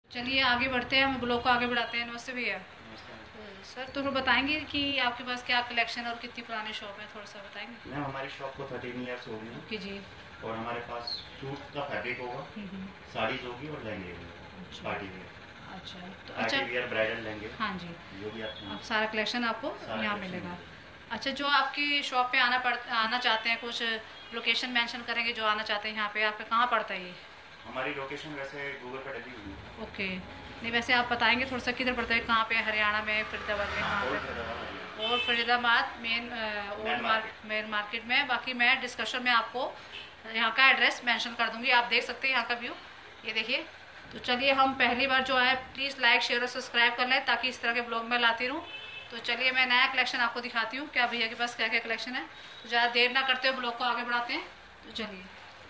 चलिए आगे बढ़ते हैं, हम ब्लॉग को आगे बढ़ाते हैं। नमस्ते भैया। सर तो बताएंगे कि आपके पास क्या कलेक्शन और कितनी पुरानी शॉप है, थोड़ा सा बताएंगे। मैम हमारी शॉप को 13 ईयर्स हो गए ओके जी। और हमारे पास सूट का फैब्रिक होगा, साड़ीज होगी और लहंगे होंगे। अच्छा पार्टी वेयर, अच्छा तो पार्टी अच्छा। वेयर ब्राइडल लहंगे हाँ जी, जो भी आप आप सारा कलेक्शन आपको सारा यहाँ कलेक्शन मिलेगा। मिलेगा। अच्छा, जो आपकी शॉप पे आना चाहते हैं, कुछ लोकेशन मेंशन करेंगे जो आना चाहते हैं यहाँ पे, आपका कहाँ पड़ता है ये? हमारी लोकेशन वैसे गूगल पर डली हुई है। ओके, नहीं वैसे आप बताएंगे थोड़ा सा किधर पड़ता है, कहाँ पे, हरियाणा में, फरीदाबाद में, हाँ, कहाँ और पे? और फरीदाबाद मेन मेन मार्केट में। बाकी मैं डिस्कशन में आपको यहाँ का एड्रेस मेंशन कर दूंगी, आप देख सकते हैं यहाँ का व्यू। ये देखिए। तो चलिए, हम पहली बार जो है प्लीज़ लाइक शेयर और सब्सक्राइब कर लें ताकि इस तरह के ब्लॉग मैं लाती रहूँ। तो चलिए मैं नया कलेक्शन आपको दिखाती हूँ, क्या भैया के पास क्या क्या कलेक्शन है। तो ज़्यादा देर ना करते हुए ब्लॉग को आगे बढ़ाते हैं। तो चलिए,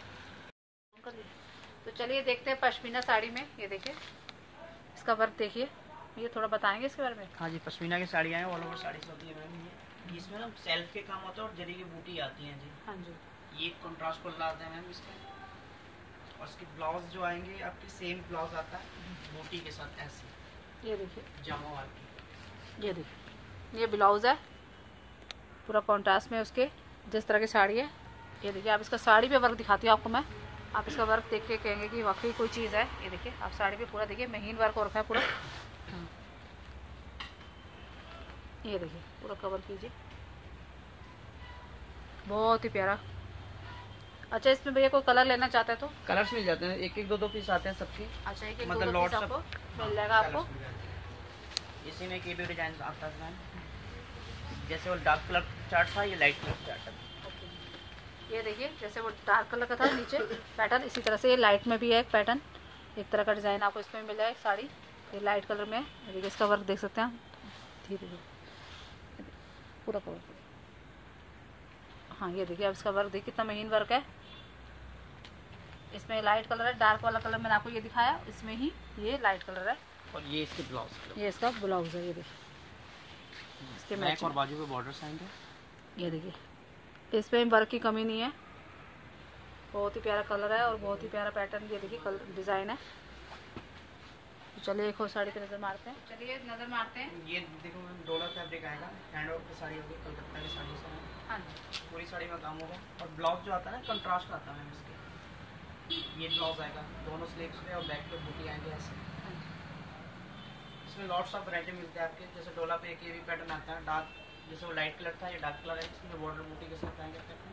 तो चलिए देखते हैं पश्मीना साड़ी में। ये देखिए, इसका वर्क देखिए, ये थोड़ा बताएंगे इसके बारे में। हाँ जी, पश्मीना की साड़ियाँ हैं, ऑल ओवर साड़ी होती है मैम। ये इसमें ना सेल्फ के काम होता है और जरी की बूटी आती है जी। हाँ जी। ये कंट्रास्ट कलर आता है मैम इसका। और इसकी ब्लाउज जो आएंगे आपकी सेम ब्लाउज आता है बूटी के साथ ऐसे। ये देखिए जामो वाली। ये देखिए, ये ब्लाउज है पूरा कॉन्ट्रास्ट में उसके, जिस तरह की साड़ी है। ये देखिए, आप इसका साड़ी पे वर्क दिखाती हूँ आपको मैं, आप इसका वर्क देख के कहेंगे कि वाकई कोई चीज़ है। ये देखिए, आप साड़ी पे पूरा देखिए महीन वर्क हो रखा है पूरा। हाँ। ये देखिए, पूरा कवर कीजिए, बहुत ही प्यारा। अच्छा, इसमें भैया कोई कलर लेना चाहते हैं तो कलर्स मिल जाते हैं, एक एक दो दो पीस आते हैं सबके। अच्छा, एक मतलब दो लॉट पीस सब आपको मिल जाएगा आपको। इसी में एक ये भी डिजाइन आता है मैम। जैसे वो डार्क कलर चार्ट था, ये लाइट कलर चार्ट है। ये देखिए, जैसे वो डार्क कलर का था नीचे पैटर्न, इसी तरह से ये लाइट में भी है एक पैटर्न, एक तरह का डिज़ाइन आपको इसमें मिल जाएगा। साड़ी ये लाइट कलर में है। देखिए, इसका वर्क देख सकते हैं आप, धीरे धीरे पूरा कवर। हाँ, ये देखिए, अब इसका वर्क देखिए कितना महीन वर्क है। इसमें लाइट कलर है, डार्क वाला कलर मैंने आपको ये दिखाया, इसमें ही ये लाइट कलर है। और ये इसकी ब्लाउज, ये इसका ब्लाउज है। ये देखिए, इसके बैक और बाजू पे बॉर्डर आएंगे। ये देखिए, इसमें वर्क की कमी नहीं है, बहुत ही प्यारा कलर है और बहुत ही प्यारा पैटर्न। ये देखिए कलर डिज़ाइन है। तो चलिए एक और साड़ी पे नज़र मारते हैं। चलिए नज़र मारते हैं। ये देखो मैम, डोला फैब्रिक आएगा, हैंडवर्क की साड़ी होगी, कलकत्ता की साड़ी से। हाँ जी, पूरी साड़ी में काम होगा। और ब्लाउज जो आता है ना, कंट्रास्ट आता है इसके। ये ब्लाउज आएगा दोनों स्लीव्स पे और बैक पे बूटी आएंगे ऐसे। हाँ जी। इसमें लॉट्स ऑफ वैरायटी मिलते हैं आपके। जैसे डोला पे एक ये भी पैटर्न आता है डार्क, जैसे वो लाइट कलर था, ये डार्क कलर है, इसमें बॉर्डर बूटी के साथ आएंगे पैटर्न।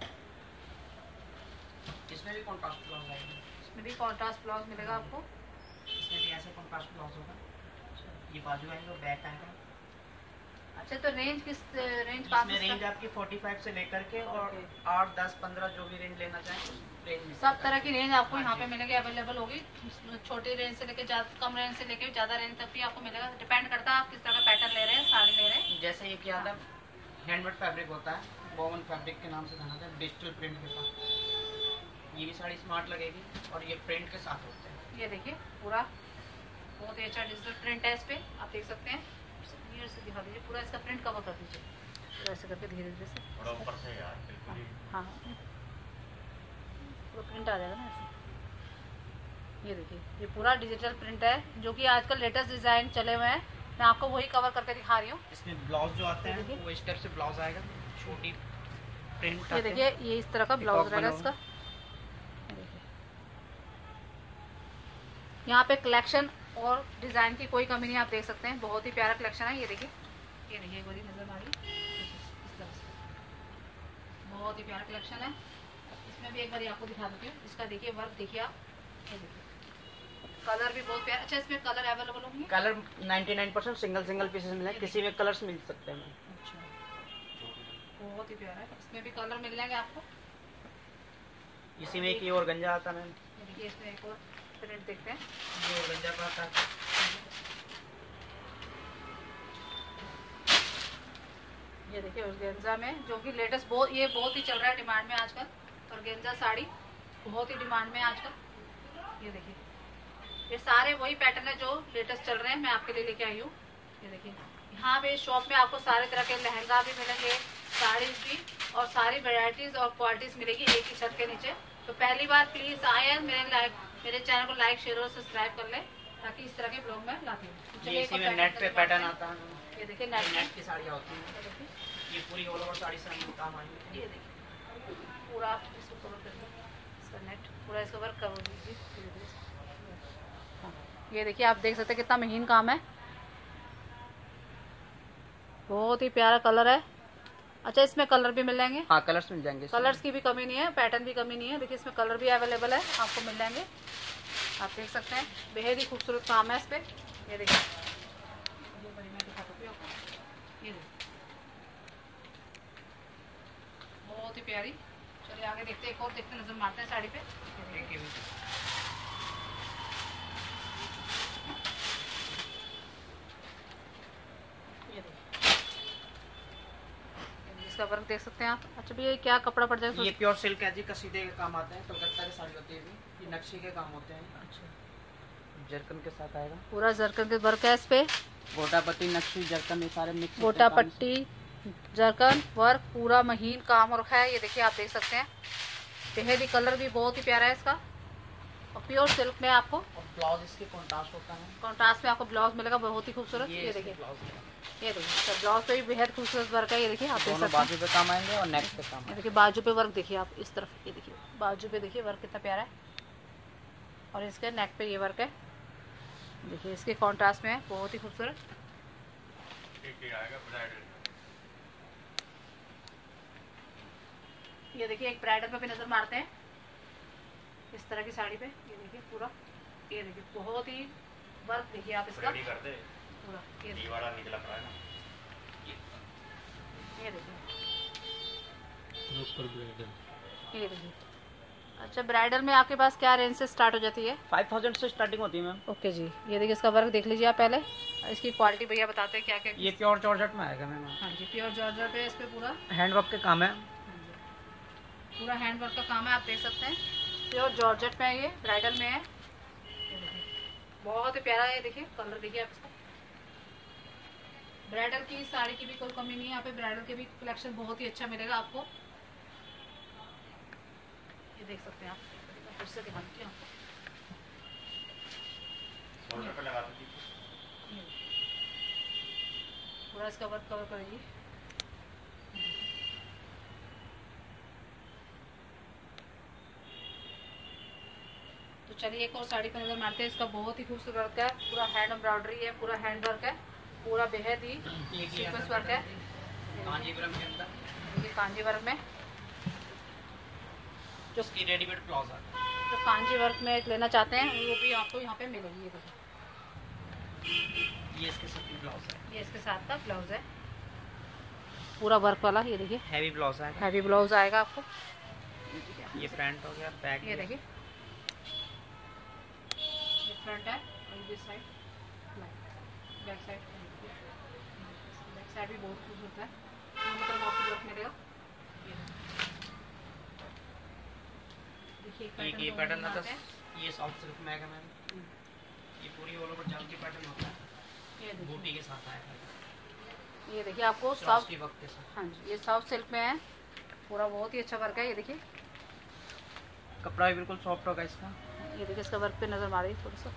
इसमें भी कॉन्ट्रास्ट ब्लाउज आएगा। इसमें भी कॉन्ट्रास्ट ब्लाउज मिलेगा आपको। इसमें भी ऐसे कॉन्ट्रास्ट ब्लाउज होगा। ये बाजू आएगा और बैक आएगा। अच्छा, तो रेंज किस रेंज का? इसमें रेंज आपकी 45 से लेकर के और 8, 10, 15 जो भी रेंज लेना चाहें रेंज में सब तरह की रेंज आपको यहाँ पे मिलेगी, अवेलेबल होगी। छोटी रेंज से लेकर कम रेंज से लेकर ज़्यादा रेंज तक भी आपको मिलेगा। डिपेंड करता है आप किस तरह का पैटर्न ले रहे हैं, साड़ी ले रहे हैं। जैसे ये क्या था, हैंडमेड फैब्रिक होता है, बोवन फैब्रिक के नाम से जाना था, डिजिटल प्रिंट के साथ। ये भी साड़ी स्मार्ट लगेगी और ये प्रिंट के साथ होते हैं। ये देखिए, पूरा बहुत ही अच्छा डिजिटल प्रिंट है इस पर, आप देख सकते हैं। नियर से दिखा दीजिए, पूरा इसका प्रिंट कवर कर दीजिए, पूरा ऐसे करके धीरे धीरे से। थोड़ा ऊपर से यार, बिल्कुल ही। हाँ, पूरा प्रिंट आ जाएगा ना ऐसे। ये देखिए, ये पूरा डिजिटल प्रिंट है जो कि आजकल लेटेस्ट डिज़ाइन चले हुए हैं। मैं आपको वही कवर करके दिखा रही हूँ। इसमें ब्लाउज जो आते हैं वो इस टाइप से ब्लाउज आएगा, छोटी प्रिंट। ये देखिए, ये इस तरह का ब्लाउज रहेगा इसका। यहाँ पे कलेक्शन और डिज़ाइन की कोई कमी नहीं, आप देख सकते हैं, बहुत ही प्यारा कलेक्शन है। ये देखिए, ये देखिए, बड़ी नजर मारी, इस तरह से बहुत ही प्यारा कलेक्शन है। इसमें भी एक बार आपको दिखा देती हूँ, इसका देखिए वर्क देखिए आप। ये देखिए, कलर भी बहुत प्यारा। अच्छा, इसमें कलर अवेलेबल होंगे? कलर 99% सिंगल पीसेस मिले, किसी में कलर्स मिल सकते हैं। अच्छा, बहुत ही प्यारा है, इसमें भी कलर मिल जाएंगे आपको। इसी में एक ये और गंजा आता है। देखिए, इसमें एक और प्रिंट देखते हैं, ये गंजा का आता है। ये देखिए ऑर्गेन्जा में, जो कि लेटेस्ट ये बहुत ही चल रहा है डिमांड में आजकल। ऑर्गेन्जा साड़ी बहुत ही डिमांड में आजकल। ये देखिए, ये सारे वही पैटर्न है जो लेटेस्ट चल रहे हैं, मैं आपके लिए लेके आई हूँ। ये देखिए, यहाँ पे शॉप में आपको सारे तरह के लहंगा भी मिलेंगे, साड़ीज भी, और सारी वेराइटीज और क्वालिटीज मिलेगी एक ही छत के नीचे। तो पहली बार प्लीज आए, मेरे चैनल को लाइक शेयर और सब्सक्राइब कर लें ताकि इस तरह के ब्लॉग में लाती हूँ। ये इसी में नेट पे पैटर्न आता है। ये देखिए नेट की साड़ियाँ होती हैं। ये पूरी ऑल ओवर साड़ी से हम काम आई है। ये देखिए पूरा इसको कवर करके इसका नेट पूरा इसका वर्क कवर लीजिए। ये देखिए आप देख सकते हैं कितना महीन काम है, बहुत ही प्यारा कलर है। अच्छा इसमें कलर भी मिल जाएंगे? हाँ कलर्स मिल जाएंगे, कलर्स की भी कमी नहीं है, पैटर्न भी कमी नहीं है। देखिए इसमें कलर भी अवेलेबल है, आपको मिल जाएंगे। आप देख सकते हैं बेहद ही खूबसूरत काम है इस पे। ये देखिए मैं दिखा सकती हूँ आपको, ये देखिए बहुत ही प्यारी। चलिए आगे देखते हैं, एक और देखते नजर मारते हैं साड़ी पे। इसका वर्क देख सकते हैं आप। अच्छा भैया क्या कपड़ा पड़ जाएगा? ये प्योर सिल्क है जी, कसीदे के काम आते हैं, कलकत्ता की साड़ी होती है, ये नक्शे के काम होते हैं। अच्छा जरकन के साथ आएगा, पूरा जरकन के वर्क है इस पे। गोटा पट्टी नक्शी जरकन ये सारे मिक्स, गोटा पट्टी जरकन वर्क पूरा महीन काम रखा है। ये देखिए आप देख सकते हैं बेहद ही कलर भी बहुत ही प्यारा है इसका, और प्योर सिल्क में आपको ब्लाउज इसके कॉन्ट्रास्ट होता है। कॉन्ट्रास्ट में आपको ब्लाउज मिलेगा बहुत ही खूबसूरत। ये देखिए ये देखिए ब्लाउज पे भी बेहद खूबसूरत वर्क है। ये देखिए आप देख सकते हैं बाजू पे काम आएंगे और नेक पे काम। ये देखिए बाजू पे वर्क देखिए आप इस तरफ, ये देखिए बाजू पे देखिए वर्क कितना प्यारा है, और इसके नेक पे ये वर्क है। देखिए इसके कॉन्ट्रास्ट में है, बहुत ही खूबसूरत। ये देखिए एक ब्राइडल पे भी नजर मारते हैं इस तरह की साड़ी पे। ये देखिए पूरा, ये देखिए बहुत ही वर्क देखिए आप इसका पूरा। ये देखिए ये देखिए। अच्छा ब्राइडल में आपके पास क्या रेंज से स्टार्ट हो जाती है? 5000 से स्टार्टिंग होती है मैम। ओके जी। ये देखिए इसका वर्क देख लीजिए आप पहले, इसकी क्वालिटी भैया बताते हैं क्या क्या। ये प्योर जॉर्जेट में आएगा मैम। हाँ जी प्योर जॉर्जेट पे इस पे पूरा हैंड वर्क के काम है, पूरा हैंड वर्क का काम है। आप देख सकते हैं प्योर जॉर्जेट में है, ये ब्राइडल में है। बहुत ही प्यारा है, देखिए कलर देखिए आप इसका। ब्राइडल की साड़ी की भी कोई कमी नहीं है, यहाँ पे ब्राइडल के भी कलेक्शन बहुत ही अच्छा मिलेगा आपको। ये देख सकते हैं आप, फिर से दिखाती हूँ आपको। पूरा इसका वर्क कवर करेगी। तो चलिए एक और साड़ी पर नजर मारते हैं। इसका बहुत ही खूबसूरत वर्क है, पूरा हैंड एम्ब्रॉयडरी है, पूरा हैंड वर्क है, पूरा बेहद ही सीक्वेंस वर्क है कांजीवरम के अंदर। ये कांजीवरम में जो इसकी रेडीमेड ब्लाउज है, जो कांजी वर्क में एक लेना चाहते हैं वो भी आपको यहाँ पे मिलेगी। ये देखो ये इसके साथ ब्लाउज है, ये इसके साथ का ब्लाउज है पूरा वर्क वाला। ये देखिए हैवी ब्लाउज है, हैवी ब्लाउज आएगा आपको। ये फ्रंट हो गया, बैक ये देखिए ये फ्रंट है, और ये side back side. Back side भी बहुत खूबसूरत है, मतलब आपको वर्क मिलेगा। ये पैटर्न आता है, ये सॉफ्ट सिल्क में आएगा मैम। ये पूरी ऑल ओवर जाल की पैटर्न होता है, ये बूटी के साथ आएगा। ये देखिए आपको सॉफ्ट वर्क के साथ। हाँ जी ये सॉफ्ट सिल्क में है, पूरा बहुत ही अच्छा वर्क है। ये देखिए कपड़ा भी बिल्कुल सॉफ्ट होगा इसका। ये देखिए इसका वर्क पे नजर मारिए थोड़ा सा।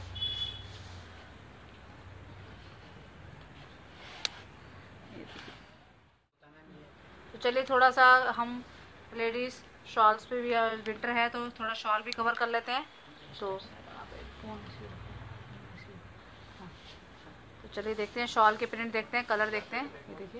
तो चलिए थोड़ा सा हम लेडीज शॉल्स पे भी, विंटर है तो थोड़ा शॉल भी कवर कर लेते हैं। तो चलिए देखते हैं शॉल के प्रिंट, देखते हैं कलर देखते हैं। ये देखिए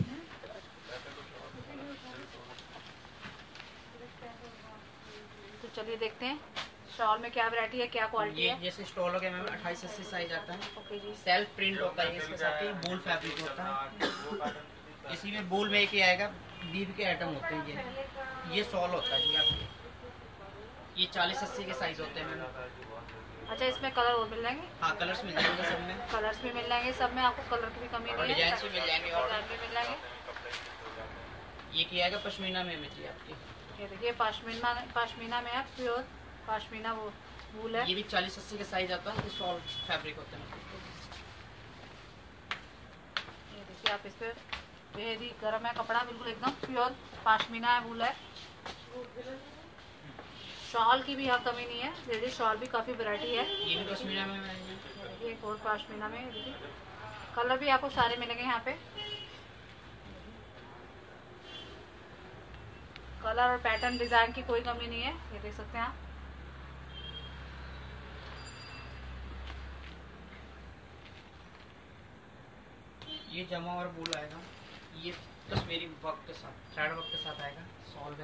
तो चलिए देखते हैं शॉल में क्या वैरायटी है, क्या क्वालिटी है। जैसे स्टॉल हो गया मैम 28-80 साइज आता है। ओके जी। सेल्फ प्रिंट होता है, इसके साथ ही वूल फैब्रिक होता है। इसी में वूल में एक ही आएगा, बीब के आइटम होते हैं। ये सॉल होता है जी आपके, ये 40-80 के साइज होते हैं मैम। अच्छा इसमें कलर और मिल जाएंगे? हाँ कलर्स मिल जाएंगे सब में, कलर्स भी मिल जाएंगे सब में, आपको कलर की भी कमी नहीं है। डिजाइन भी मिल जाएंगे और डिजाइन भी मिल जाएंगे। ये क्या आएगा पश्मीना में मिली आपकी। ये देखिए पश्मीना में है, प्योर पश्मीना वो वूल है। ये भी 40-80 के साइज आता है, ये सॉल फैब्रिक होता है। ये देखिए आप इस पे बेहद ही गर्म है कपड़ा, बिल्कुल एकदम प्योर पश्मीना है, वूल है। शॉल की भी यहाँ कमी नहीं है, लेडीज शॉल भी काफी वैरायटी है। ये भी पश्मीना में देखिए एक और पश्मीना में, देखिए कलर भी आपको सारे मिलेंगे यहाँ पे। कलर और पैटर्न डिजाइन की कोई कमी नहीं है, ये देख सकते हैं आप। ये जमा और बोल आएगा, ये कश्मीरी वर्क के साथ, थ्रेड वर्क के साथ आएगा, सॉल्व है।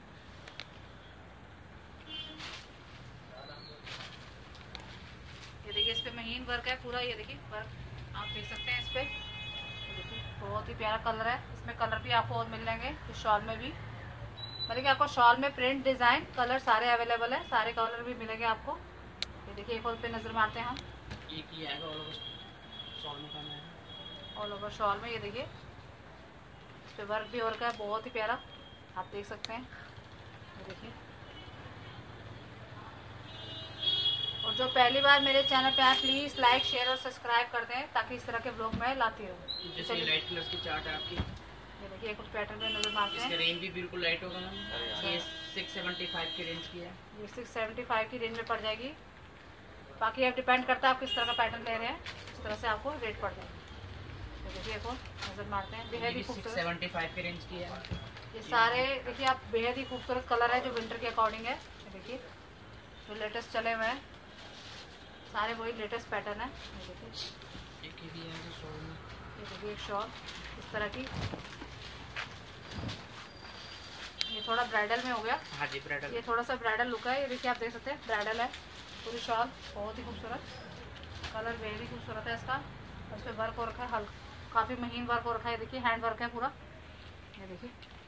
ये देखिए इस पे महीन वर्क है पूरा, ये देखिए वर्क आप देख सकते हैं इस पे। देखिए बहुत ही प्यारा कलर है, इसमें कलर भी आपको और मिल जाएंगे इस शॉल में भी। मतलब कि आपको शॉल में प्रिंट डिजाइन कलर सारे अवेलेबल है, सारे कलर भी मिलेंगे आपको। ये देखिए एक और पे नजर मारते हैं हम। एक ही आएगा ऑल ओवर शॉल में, करना है ऑल ओवर शॉल में। ये देखिए इस पे वर्क भी और का है, बहुत ही प्यारा, आप देख सकते हैं। ये देखिए, और जो पहली बार मेरे चैनल पे आए प्लीज लाइक शेयर और सब्सक्राइब कर दें, ताकि इस तरह के ब्लॉग मैं लाती रहूँ। जैसे लाइट कलर की चार्ट है आपकी, ये देखिए कुछ पैटर्न में नजर मारते हैं। इसका रेंज भी बिल्कुल लाइट होगा मैम, ये 675 की रेंज की है। ये 675 की रेंज में पड़ जाएगी। बाकी आप डिपेंड करता है आप किस तरह का पैटर्न ले रहे हैं, इस तरह से आपको रेट पड़ जाएगा। तो देखिए को नजर मारते हैं, बेहद ही खूबसूरत 675 की रेंज की है। ये सारे देखिए आप, बेहद ही खूबसूरत कलर है जो विंटर के अकॉर्डिंग है। ये देखिए जो लेटेस्ट चले हुए हैं, सारे वही लेटेस्ट पैटर्न है। ये देखिए एक ही भी है जो शॉल में, ये देखिए एक शॉल इस तरह की, ये थोड़ा ब्राइडल में हो गया। हाँ जी ब्राइडल, ये थोड़ा सा ब्राइडल लुक है। ये देखिए आप देख सकते हैं ब्राइडल है पूरी शॉल, बहुत ही खूबसूरत कलर, बेहद ही खूबसूरत है इसका। उस पर वर्क हो रखा है, हल्का काफ़ी महीन वर्क हो रखा है। देखिए हैंड वर्क है पूरा, ये देखिए